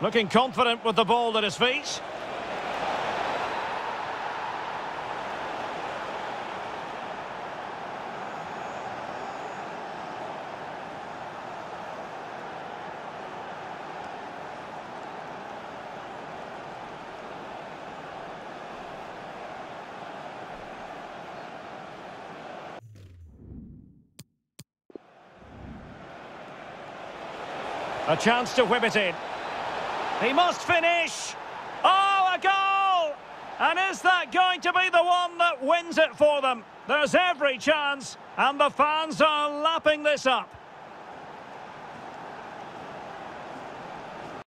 Looking confident with the ball at his feet. A chance to whip it in. He must finish. Oh, a goal! And is that going to be the one that wins it for them? There's every chance, and the fans are lapping this up.